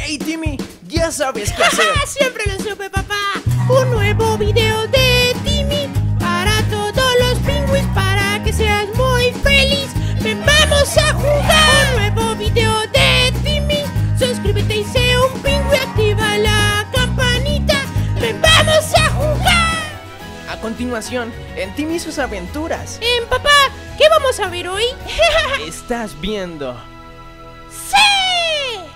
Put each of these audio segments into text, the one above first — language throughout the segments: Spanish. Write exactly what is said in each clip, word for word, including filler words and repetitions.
Hey Timmy, ya sabes qué hacer. Siempre lo supe, papá. Un nuevo video de Timmy para todos los pingüis, para que seas muy feliz. ¡Ven, vamos a jugar! Un nuevo video de Timmy. Suscríbete y sé un pingüi, activa la campanita. ¡Ven, vamos a jugar! A continuación, en Timmy y sus aventuras. Eh, papá, ¿qué vamos a ver hoy? Estás viendo. ¡Sí!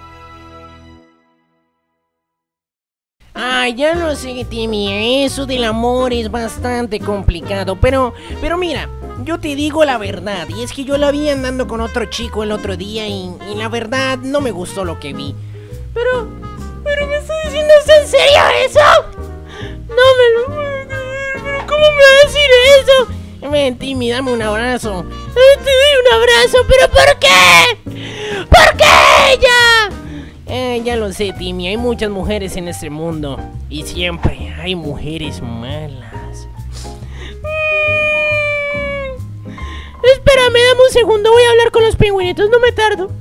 Ay, ya lo sé, Timmy, eso del amor es bastante complicado, pero, pero mira, yo te digo la verdad, y es que yo la vi andando con otro chico el otro día y, y la verdad no me gustó lo que vi. Pero, pero ¿me está diciendo en serio eso? No me lo puedo creer, pero ¿cómo me va a decir eso? Ven, Timmy, dame un abrazo. Te doy un abrazo, pero ¿por qué? ¿Por qué ella? Eh, ya lo sé, Timmy, hay muchas mujeres en este mundo y siempre hay mujeres malas. Mm. Espérame, dame un segundo, voy a hablar con los pingüinitos, no me tardo.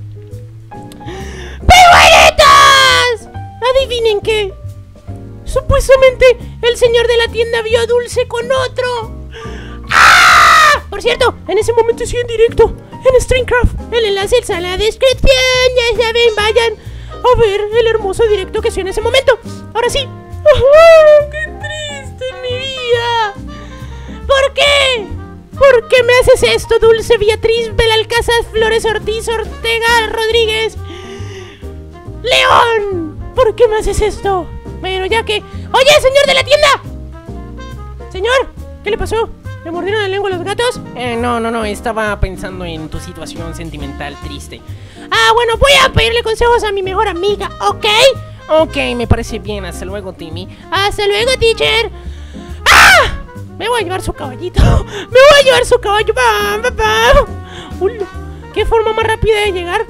¡Pingüinitos! Adivinen qué. Supuestamente el señor de la tienda vio a Dulce con otro. ¡Ah! Por cierto, en ese momento estoy en directo en Streamcraft. El enlace está en la descripción, ya saben, vayan a ver el hermoso directo que estoy en ese momento. Ahora sí. ¡Oh, qué triste mi vida! ¿Por qué? ¿Por qué me haces esto, Dulce Beatriz Belalcázar Flores Ortiz Ortega Rodríguez León? ¿Por qué me haces esto? Bueno, ya que... ¡Oye, señor de la tienda! Señor, ¿qué le pasó? ¿Le mordieron la lengua a los gatos? Eh, no, no, no, estaba pensando en tu situación sentimental triste. Ah, bueno, voy a pedirle consejos a mi mejor amiga, ¿ok? Ok, me parece bien, hasta luego, Timmy. Hasta luego, teacher. ¡Ah! Me voy a llevar su caballito. Me voy a llevar su caballo. ¡Pam, pam, pam! Uy, ¿qué forma más rápida de llegar?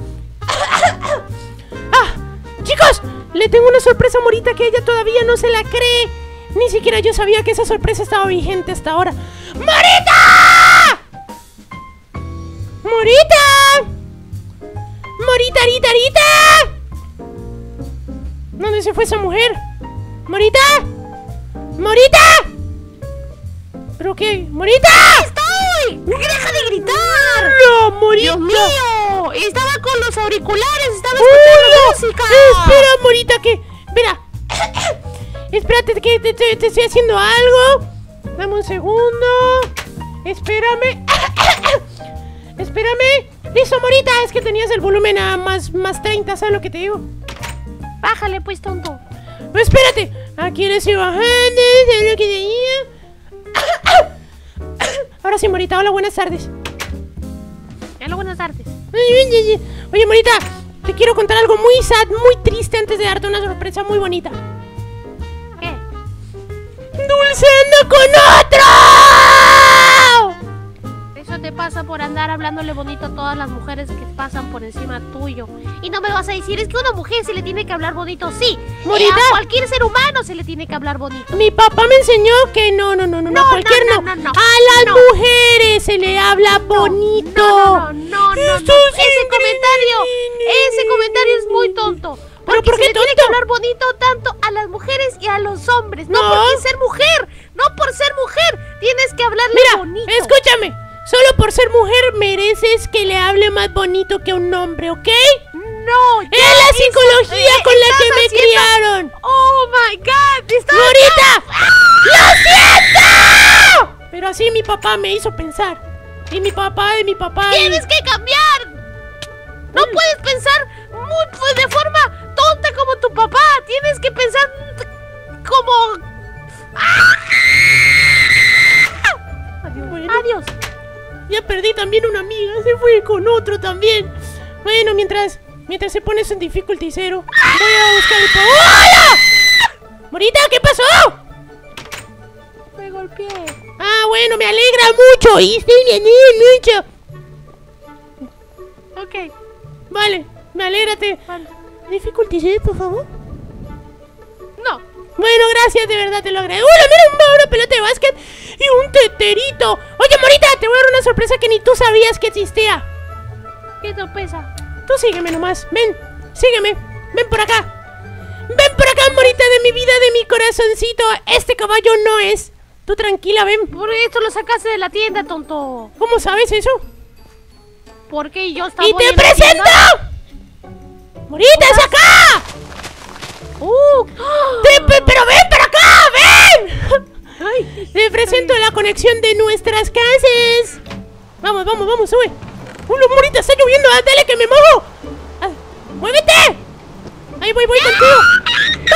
¡Ah! ¡Chicos! Le tengo una sorpresa a Morita que ella todavía no se la cree. Ni siquiera yo sabía que esa sorpresa estaba vigente hasta ahora. ¡Morita! ¡Morita! ¡Morita, Rita, Rita! ¿Dónde se fue esa mujer? ¿Morita? ¡Morita! ¿Pero qué? ¡Morita! ¡Estoy! ¡Deja de gritar! ¡No, Morita! ¡Dios mío! Estaba con los auriculares, estaba escuchando música. Espera, Morita, que... Mira. Espérate, que te, te, te estoy haciendo algo. Dame un segundo. Espérame. Espérame. Listo, Morita, es que tenías el volumen a más, más treinta, ¿sabes lo que te digo? Bájale, pues, tonto. Espérate. Aquí le estoy bajando. ¿Sabes lo que tenía? Ahora sí, Morita, hola, buenas tardes. Hola, buenas tardes. Oye, Morita, te quiero contar algo muy sad, muy triste antes de darte una sorpresa muy bonita. ¿Qué? ¡Dulce anda con otro! Eso te pasa por andar hablándole bonito a todas las mujeres que pasan por encima tuyo. Y no me vas a decir, es que a una mujer se le tiene que hablar bonito. Sí, Morita, a cualquier ser humano se le tiene que hablar bonito. Mi papá me enseñó que no, no, no, no, no, cualquier no, no, no, no. A las no. mujeres se le habla bonito. No, no, no, no, no, no. Esto Ese es comentario, ese comentario es muy tonto. ¿Pero Porque por qué se le tonto? tiene que hablar bonito tanto a las mujeres y a los hombres. No, No. porque ser mujer, no por ser mujer, tienes que hablarle Mira, bonito. escúchame, solo por ser mujer mereces que le hable más bonito que un hombre, ¿ok? No, Es la psicología eh, con la estás que me haciendo- criaron. Oh my God, estás... ¡Morita! ¡Lo siento! Pero así mi papá me hizo pensar. Y mi papá, y mi papá. y- Tienes que cambiar. No Mm. puedes pensar muy, pues, de forma tonta como tu papá. Tienes que pensar como... Adiós. Bueno. Adiós. Ya perdí también una amiga, se fue con otro también. Bueno, mientras mientras se pone eso en difficulty cero, voy a buscar el... ¡Hola! Morita, ¿qué pasó? Me golpeé. Ah, bueno, me alegra mucho. Y estoy bien mucho. Ok. Vale, me alégrate. Vale. Difficulty cero, por favor. No. Bueno, gracias, de verdad te lo agradezco. ¡Hola, mira! Una pelota de básquet y un teterito. Oye, Morita, te voy a dar una sorpresa que ni tú sabías que existía. ¿Qué sorpresa? Tú sígueme nomás, ven, sígueme. ven por acá. Ven por acá, morita de mi vida, de mi corazoncito. Este caballo no es. Tú tranquila, ven. Por esto lo sacaste de la tienda, tonto. ¿Cómo sabes eso? Porque yo estaba ¡Y te en la presento! tienda. ¡Morita, es acá! Uh, Te- pe- ¡Pero ven para acá! ¡Ven! Ay, Te presento la conexión de nuestras casas. Vamos, vamos, vamos, sube. ¡Uy, no, morita, está lloviendo! ¡Ah, dale que me mojo! Ah, ¡muévete! Ahí voy, voy contigo.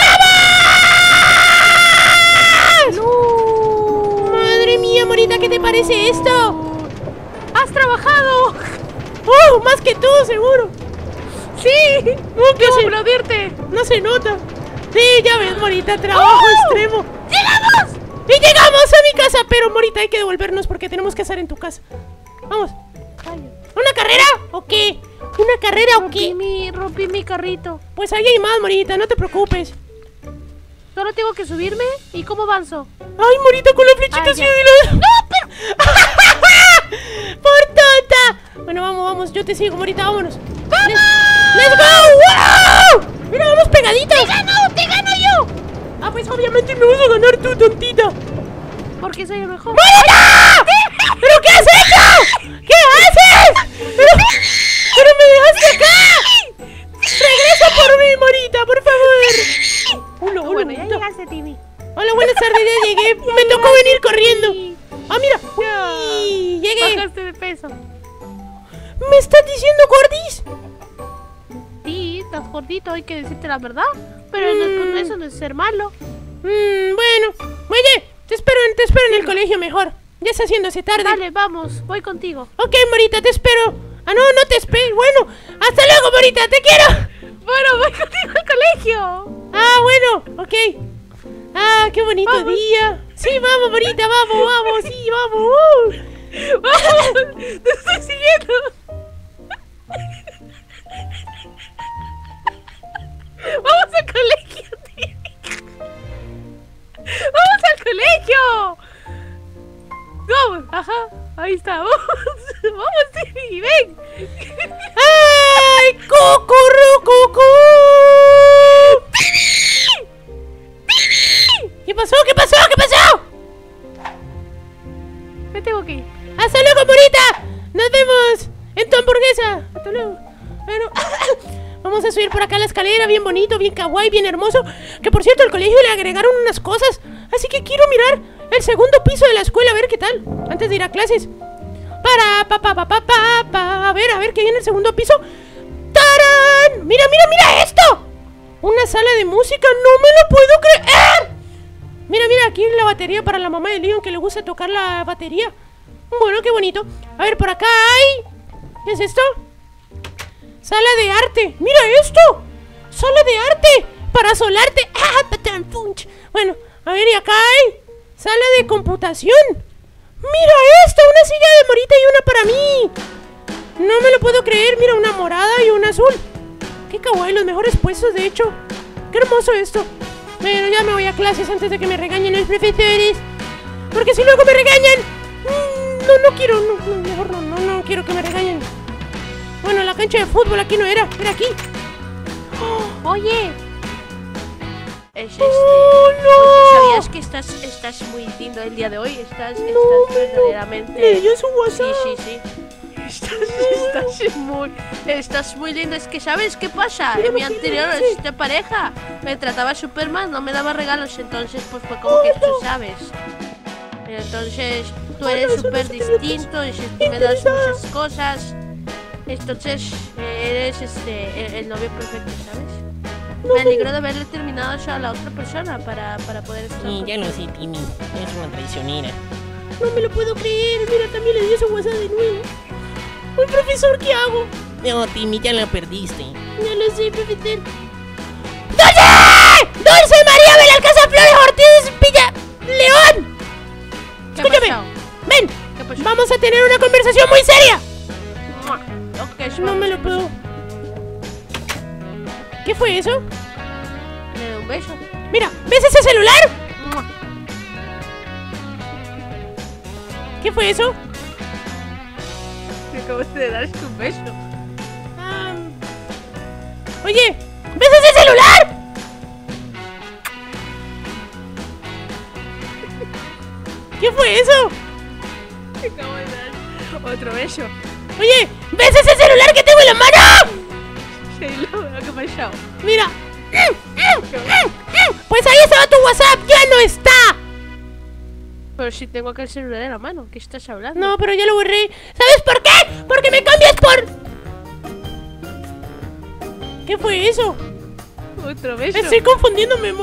¡Vamos! no. Madre mía, morita, ¿qué te parece esto? ¡Has trabajado! ¡Oh, más que tú, seguro! ¡Sí! No, que ¡Debo se, aplaudirte! no se nota. Sí, ya ves, morita, trabajo ¡Oh! extremo. ¡Llegamos! Y llegamos a mi casa, pero morita, hay que devolvernos porque tenemos que estar en tu casa. Vamos. ¿Una carrera o qué? ¿Una carrera o Rompí qué? mi, rompí mi carrito. Pues ahí hay más, morita, no te preocupes. Solo tengo que subirme. ¿Y cómo avanzo? Ay, morita, con la flechita Ah, así ya. de la... ¡No, pero! ¡Por tonta! Bueno, vamos, vamos, yo te sigo, morita, vámonos. ¡Vamos! ¡Let's go! ¡Wow! Mira, vamos pegaditos. ¡Te gano! ¡Te gano yo! Ah, pues obviamente me vas a ganar tú, tontita. Porque soy el mejor. ¡Morita! ¿Pero qué has hecho? ¿Qué haces? ¿Pero, pero me dejaste acá! ¡Regresa por mí, morita, por favor! Hola, hola, Bueno, ya morita. llegaste, Timmy. Hola, buenas tardes, ya llegué. Me tocó venir corriendo. Ah, mira. Uy, llegué. Bajaste de peso. ¿Me estás diciendo gordis? Sí, estás gordito, hay que decirte la verdad. Pero no, Mm. no, eso no es ser malo. Mmm, bueno. Oye, te espero, en- te espero en el colegio mejor. Ya está haciéndose tarde. Dale, vamos, voy contigo. Ok, morita, te espero. Ah, no, no te espero. Bueno, hasta luego, morita, te quiero. Bueno, voy contigo al colegio. Ah, bueno, ok. Ah, qué bonito Vamos. día. Sí, vamos, morita, vamos, vamos, sí, vamos. uh. ¡Vamos! ¡Te estoy siguiendo! ¡Vamos al colegio, Timmy! ¡Vamos al colegio! ¡Vamos! ¡Ajá! Ahí está, vamos. Vamos, Timmy, ven. ¡Ay, cucurrucucú! ¿Qué pasó? ¿Qué pasó? ¿Qué pasó? Me tengo que ir. ¡Hasta luego, morita! ¡Nos vemos en tu hamburguesa! ¡Hasta luego! Bueno, vamos a subir por acá la escalera, bien bonito, bien kawaii, bien hermoso. Que por cierto, al colegio le agregaron unas cosas. Así que quiero mirar el segundo piso de la escuela, a ver qué tal, antes de ir a clases. Para, pa, pa, pa, pa, pa, pa. A ver, a ver qué hay en el segundo piso. ¡Tarán! ¡Mira, mira, mira esto! Una sala de música, no me lo puedo creer. Mira, mira, aquí la batería para la mamá de Leon, que le gusta tocar la batería. Bueno, qué bonito. A ver, por acá hay... ¿Qué es esto? Sala de arte. ¡Mira esto! Sala de arte para solarte. ¡Ah, patán, punch! Bueno, a ver, y acá hay sala de computación. ¡Mira esto! Una silla de morita y una para mí. No me lo puedo creer. Mira, una morada y una azul. Qué kawaii, los mejores puestos, de hecho. Qué hermoso esto. Pero ya me voy a clases antes de que me regañen los profesores. Porque si luego me regañan... mmm, no, no quiero, no, no, mejor no, no, no quiero que me regañen. Bueno, la cancha de fútbol aquí no era, era aquí. Oye. Es este. ¡Oh, no! ¿Sabías que estás, estás muy lindo el día de hoy? Estás, estás No, verdaderamente. Le dio su Sí, WhatsApp. sí, sí. Estás, estás muy, estás muy lindo. Es que ¿sabes qué pasa? En mi anterior este, pareja me trataba súper mal, no me daba regalos, entonces pues fue como que tú sabes. Entonces tú eres súper distinto y si tú me das muchas cosas, entonces eres este el, el novio perfecto, ¿sabes? Me alegro de haberle terminado eso a la otra persona para, para poder estar. Sí, con- ya lo sé, Timmy. Es una traicionera. No me lo puedo creer. Mira, también le dio su WhatsApp de nuevo. ¡Ay, profesor, qué hago! No, Timmy, ya la perdiste. Ya lo sé, profesor. ¡Dulce! ¡Dulce María Belalcázar Flores Ortiz Villa León! ¿Qué ha Escúchame. pasado? Ven, ¿Qué pasó? vamos a tener una conversación muy seria. Mua. Ok, No me lo ¿qué puedo. pasó? ¿Qué fue eso? Le doy un beso. Mira, ¿ves ese celular? Mua. ¿Qué fue eso? Me acabas de dar un beso. Ah, oye, ¿Ves ese celular? ¿Qué fue eso? Acabo de dar otro beso. Oye, ¿ves ese celular que tengo en la mano? Sí, lo, lo que ha pasado. Mira. Pues ahí estaba tu WhatsApp, ya no está. Pero si tengo acá el celular en la mano, ¿qué estás hablando? No, pero ya lo borré. ¿Sabes por qué? Porque me cambias por... ¿Qué fue eso? Otro beso. Estoy confundiéndome.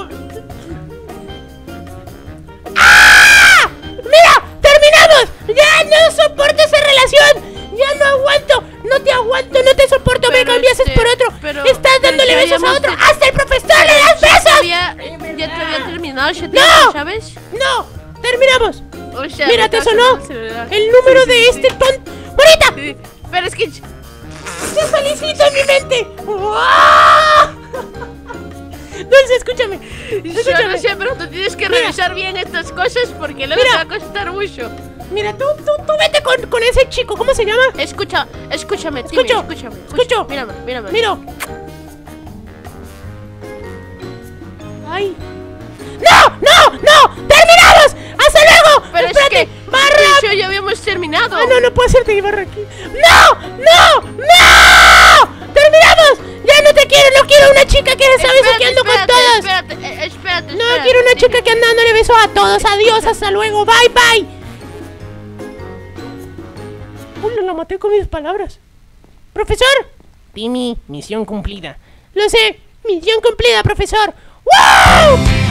¡Ah! ¡Mira! ¡Terminamos! ¡Ya no soporto esa relación! ¡Ya no aguanto! ¡No te aguanto! ¡No te soporto! ¡Me Pero cambiases este, por otro! pero- ¡Estás pero dándole ya besos a habíamos otro! te- ¡Hasta el profesor le das Ya te besos! había, ya te había terminado ese ¡No! tiempo, ¿sabes? ¡No! ¡Terminamos! O sea, Mira, me te estaba sonó sonando el celular. el número Sí, de sí, sí, este tonto. ¡Bonita! sí. Pero es que... ¡Te felicito en mi mente! ¡Ah! Dulce, escúchame. Yo Escúchame. no sé, pero tú tienes que Mira. revisar bien estas cosas porque luego Mira. te va a costar mucho. Mira, tú, tú, tú vete con, con ese chico. ¿Cómo se llama? Escucha, escúchame, Timmy, Escucho, escúchame, escucho. Mírame, mírame. Miro. ¡Ay! ¡No! ¡No! ¡No! ¡Terminamos! ¡Hasta luego! Pero ¡Espérate! es que ¡Barra! tú y yo ya habíamos terminado. Ah, no, no puedo hacerte mi barra aquí. ¡No! ¡No! ¡No! ¡Terminamos! ¡Ya no te quiero! ¡No quiero una chica que se está Espérate, besuqueando con espérate, todos! Espérate, eh, espérate, No espérate, quiero una Timmy. chica que anda dándole besos a todos. Adiós, hasta luego. Bye, bye. Uy, la maté con mis palabras. Profesor. Timmy, misión cumplida. Lo sé. Misión cumplida, profesor. ¡Wow!